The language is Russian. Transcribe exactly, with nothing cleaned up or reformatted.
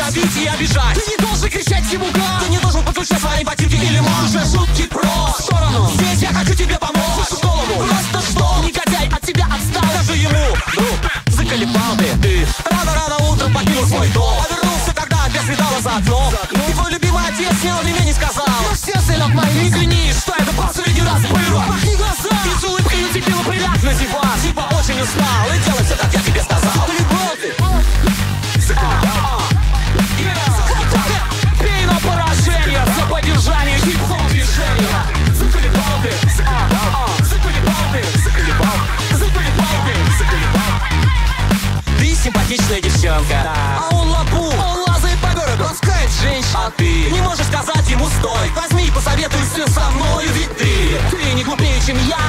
тебя бить и обижать. Ты не должен кричать ему гад. Ты не должен подключать свои ботинки или ман. Уже шутки прочь в сторону. Здесь я хочу тебе помочь. Слышу голову. Просто что? Негодяй от тебя отстал. Скажи ему, ну, заколебал ты. Ты рано-рано утром покинул свой дом. А вернулся, когда опять видала за окном. И твой любимый отец снял ремень и сказал: ну все, сынок мой, не клянись, что это последний раз было. Махни глаза. И с улыбкой уцепил приляг на диван. Типа очень устал и делай все, как я тебе сказал. Заколебал ты. Заколебал. Пей на поражение за поддержание хип-хоп движения. Заколебал ты. Заколебал. Заколебал ты. Заколебал. Заколебал ты. Заколебал. Ты симпатичная девчонка, а он лапу. Он лазает по городу, ласкает женщин. А ты не можешь сказать ему стой. Возьми и посоветуйся со мной, ведь ты Ты не глупее, чем я.